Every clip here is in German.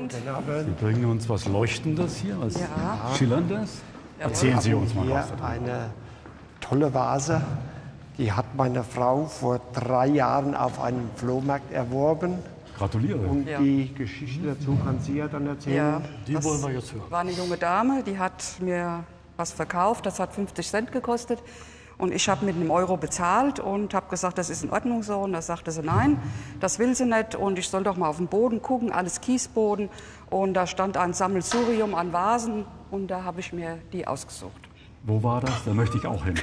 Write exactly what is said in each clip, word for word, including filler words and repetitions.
Abend. Sie bringen uns was Leuchtendes hier, was Ja. Schillerndes. Ja. Erzählen Sie uns mal Hier was. eine tolle Vase, die hat meine Frau vor drei Jahren auf einem Flohmarkt erworben. Gratuliere. Und Ja. die Geschichte dazu kann sie ja dann erzählen. Ja, Die das wollen wir jetzt hören. war eine junge Dame, die hat mir was verkauft, das hat fünfzig Cent gekostet. Und ich habe mit einem Euro bezahlt und habe gesagt, das ist in Ordnung so. Und da sagte sie, nein, das will sie nicht. Und ich soll doch mal auf den Boden gucken, alles Kiesboden. Und da stand ein Sammelsurium an Vasen. Und da habe ich mir die ausgesucht. Wo war das? Da möchte ich auch hin.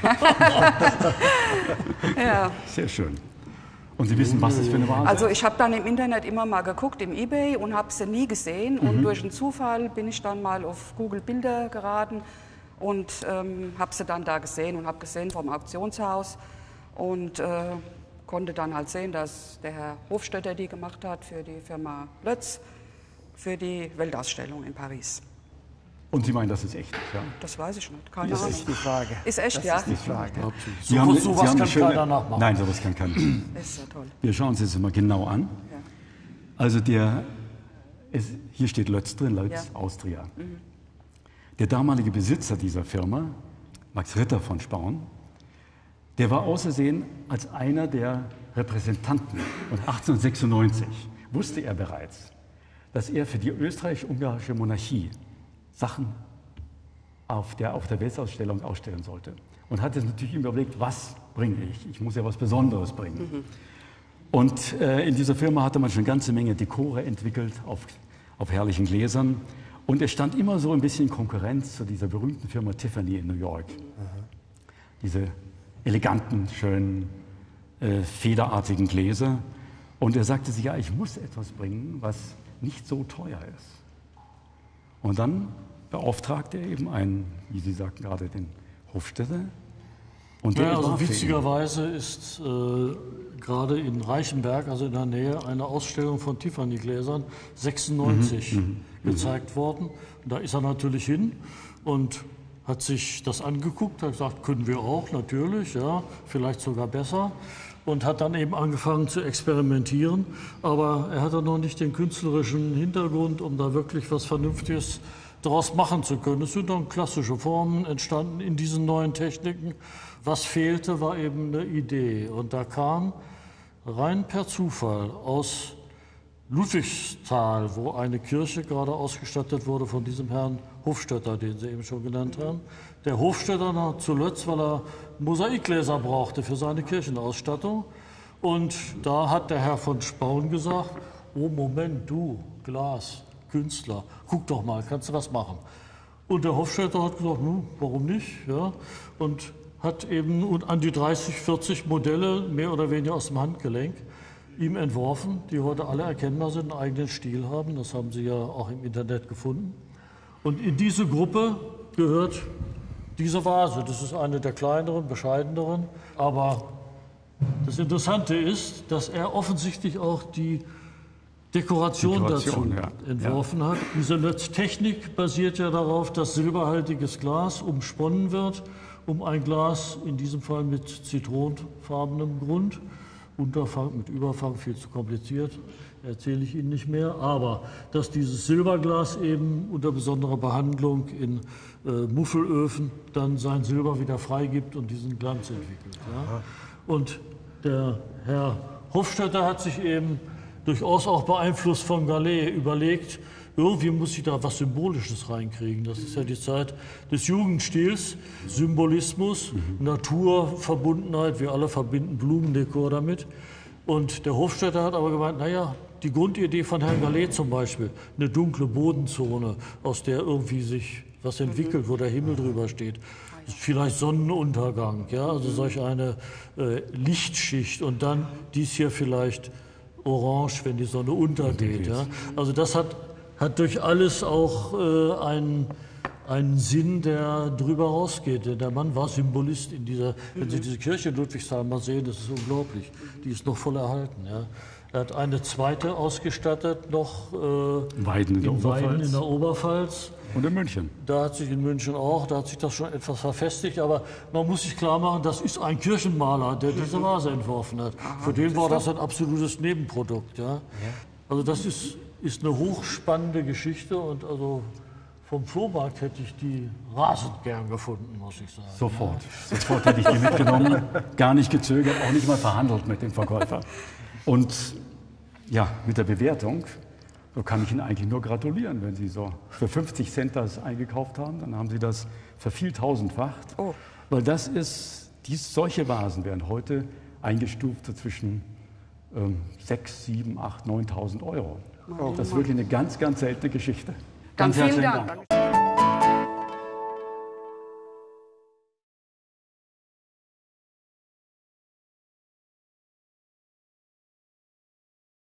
Ja. Sehr schön. Und Sie wissen, was das für eine Vase Also ist? ich habe dann im Internet immer mal geguckt, im eBay, und habe sie nie gesehen. Und durch einen Zufall bin ich dann mal auf Google Bilder geraten und ähm, habe sie dann da gesehen und habe gesehen vom Auktionshaus und äh, konnte dann halt sehen, dass der Herr Hofstetter die gemacht hat für die Firma Lötz für die Weltausstellung in Paris. Und Sie meinen, das ist echt, ja? Das weiß ich nicht, keine Das Ahnung. ist die Frage. Ist echt, das ja? ist die Frage. Sie haben, So, Sie sowas haben eine kann schöne, keiner nachmachen. Nein, sowas kann keiner. Ist ja toll. Wir schauen uns jetzt mal genau an. Ja. Also der, es, hier steht Lötz drin, Lötz, Ja. Austria. Der damalige Besitzer dieser Firma, Max Ritter von Spaun, der war außersehen als einer der Repräsentanten. Und achtzehnhundertsechsundneunzig wusste er bereits, dass er für die österreichisch-ungarische Monarchie Sachen auf der, auf der Weltausstellung ausstellen sollte. Und hat jetzt natürlich immer überlegt, was bringe ich? Ich muss ja was Besonderes bringen. Mhm. Und äh, in dieser Firma hatte man schon eine ganze Menge Dekore entwickelt auf, auf herrlichen Gläsern. Und er stand immer so ein bisschen in Konkurrenz zu dieser berühmten Firma Tiffany in New York. Diese eleganten, schönen, äh, federartigen Gläser. Und er sagte sich, ja, ich muss etwas bringen, was nicht so teuer ist. Und dann beauftragte er eben einen, wie Sie sagten gerade, den Hofstetter. Und der Ja, also entwarf für ihn. witzigerweise ist äh, gerade in Reichenberg, also in der Nähe, eine Ausstellung von Tiffany-Gläsern sechsundneunzig Mhm, gezeigt worden. Und da ist er natürlich hin und hat sich das angeguckt, hat gesagt, können wir auch, natürlich, ja, vielleicht sogar besser. Und hat dann eben angefangen zu experimentieren. Aber er hatte noch nicht den künstlerischen Hintergrund, um da wirklich was Vernünftiges daraus machen zu können. Es sind dann klassische Formen entstanden in diesen neuen Techniken. Was fehlte, war eben eine Idee. Und da kam rein per Zufall aus Ludwigsthal, wo eine Kirche gerade ausgestattet wurde von diesem Herrn Hofstetter, den Sie eben schon genannt haben. Der Hofstetter nach zu Lötz, weil er Mosaikgläser brauchte für seine Kirchenausstattung. Und da hat der Herr von Spaun gesagt, oh Moment, du, Glas, Künstler, guck doch mal, kannst du was machen? Und der Hofstetter hat gesagt, hm, warum nicht? Ja, und hat eben an die dreißig, vierzig Modelle, mehr oder weniger aus dem Handgelenk, ihm entworfen, die heute alle erkennbar sind, einen eigenen Stil haben. Das haben Sie ja auch im Internet gefunden. Und in diese Gruppe gehört diese Vase. Das ist eine der kleineren, bescheideneren. Aber das Interessante ist, dass er offensichtlich auch die Dekoration, Dekoration, dazu ja. entworfen hat. Diese Lötz-Technik basiert ja darauf, dass silberhaltiges Glas umsponnen wird, um ein Glas, in diesem Fall mit zitronenfarbenem Grund, Unterfang mit Überfang, viel zu kompliziert, erzähle ich Ihnen nicht mehr, aber dass dieses Silberglas eben unter besonderer Behandlung in äh, Muffelöfen dann sein Silber wieder freigibt und diesen Glanz entwickelt. Ja. Und der Herr Hofstetter hat sich eben durchaus auch beeinflusst von Gallet überlegt, irgendwie muss ich da was Symbolisches reinkriegen. Das ist ja die Zeit des Jugendstils, Symbolismus, mhm. Naturverbundenheit, wir alle verbinden Blumendekor damit. Und der Hofstetter hat aber gemeint, naja, die Grundidee von Herrn Gallet zum Beispiel, eine dunkle Bodenzone, aus der irgendwie sich was entwickelt, wo der Himmel drüber steht. Vielleicht Sonnenuntergang, ja, also solch eine äh, Lichtschicht und dann dies hier vielleicht orange, wenn die Sonne untergeht. Ja. Also das hat, hat durch alles auch äh, einen, einen Sinn, der drüber rausgeht. Der Mann war Symbolist in dieser, wenn Sie diese Kirche in Ludwigsthal mal sehen, das ist unglaublich. Die ist noch voll erhalten. Ja. Er hat eine zweite ausgestattet, noch äh, Weiden in der in Weiden Oberpfalz. in der Oberpfalz. Und in München. Da hat sich in München auch, da hat sich das schon etwas verfestigt, aber man muss sich klar machen, das ist ein Kirchenmaler, der diese Vase entworfen hat. Für den war das ein absolutes Nebenprodukt. Ja. Also das ist, ist eine hochspannende Geschichte und also vom Flohmarkt hätte ich die rasend gern gefunden, muss ich sagen. Sofort, sofort hätte ich die mitgenommen, gar nicht gezögert, auch nicht mal verhandelt mit dem Verkäufer. Und ja, mit der Bewertung, so kann ich Ihnen eigentlich nur gratulieren, wenn Sie so für fünfzig Cent das eingekauft haben, dann haben Sie das vervieltausendfacht. Oh. Weil das ist, dies, solche Vasen werden heute eingestuft so zwischen ähm, sechs, sieben, acht, neuntausend Euro. Oh. Das ist wirklich eine ganz, ganz seltene Geschichte. Dann Ganz vielen herzlichen Dank. Dank.